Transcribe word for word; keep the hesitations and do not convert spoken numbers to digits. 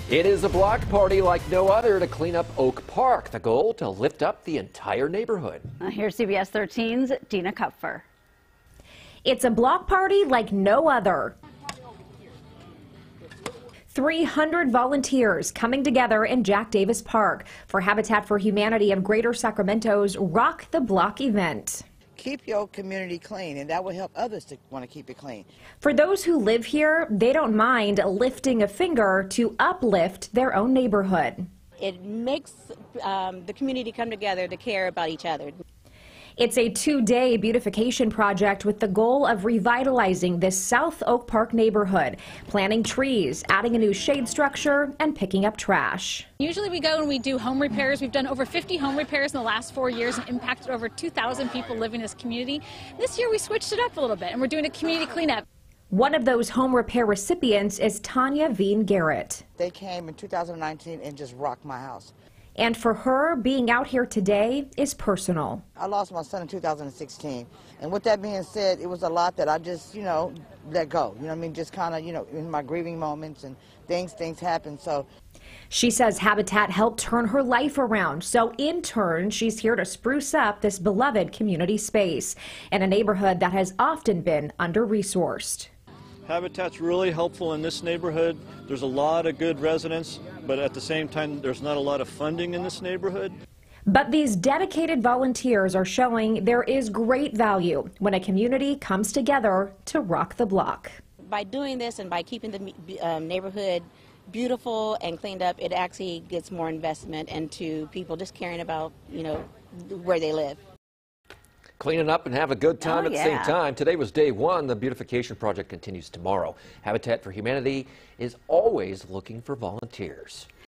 It is a block party like no other to clean up Oak Park. The goal to lift up the entire neighborhood. Uh, here's C B S thirteen's Dina Kupfer. It's a block party like no other. three hundred volunteers coming together in Jack Davis Park for Habitat for Humanity of Greater Sacramento's Rock the Block event. Keep your community clean, and that will help others to want to keep it clean. For those who live here, they don't mind lifting a finger to uplift their own neighborhood. It makes um, the community come together to care about each other. It's a two-day beautification project with the goal of revitalizing this South Oak Park neighborhood, planting trees, adding a new shade structure, and picking up trash. Usually we go and we do home repairs. We've done over fifty home repairs in the last four years and impacted over two thousand people living in this community. This year we switched it up a little bit and we're doing a community cleanup. One of those home repair recipients is Tanya Veen Garrett. They came in two thousand nineteen and just rocked my house. And for her, being out here today is personal. I lost my son in two thousand sixteen, and with that being said, it was a lot that I just, you know, let go. You know what I mean? Just kind of, you know, in my grieving moments and things, things happen. So she says Habitat helped turn her life around. So in turn, she's here to spruce up this beloved community space in a neighborhood that has often been under-resourced. Habitat's really helpful in this neighborhood. There's a lot of good residents, but at the same time, there's not a lot of funding in this neighborhood. But these dedicated volunteers are showing there is great value when a community comes together to rock the block. By doing this and by keeping the um, neighborhood beautiful and cleaned up, it actually gets more investment into people just caring about, you know, where they live. Cleaning up and have a good time Oh, at the yeah. same time. Today was day one. The beautification project continues tomorrow. Habitat for Humanity is always looking for volunteers.